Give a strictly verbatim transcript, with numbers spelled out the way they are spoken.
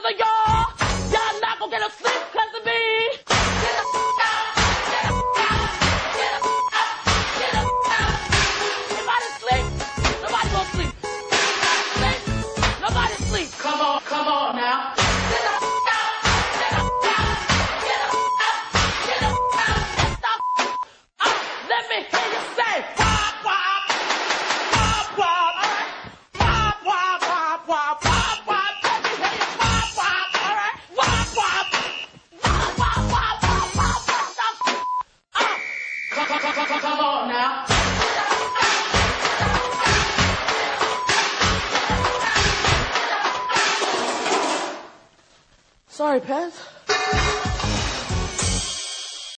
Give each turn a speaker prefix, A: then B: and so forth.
A: because of y'all. Y'all not gonna get a sleep because of me. Get the f*** out. Get the f*** out. Get the f*** out. Get the f*** out. Anybody sleep? Nobody gonna sleep. Nobody sleep? Nobody sleep. Come on, come on now. Get the f*** out. Get the f*** out. Get the f*** out. Get the f*** out. Get the f*** out. Let me hear you say, wop, wop. Wop, wop. All right. Wop, wop, wop, wop, wop, wop. Let me hear you wop, wop. All right. Wop, wop. Wop, wop, wop, wop, wop, wop. Uh, come, come, come, come, come on now. Sorry, Pez.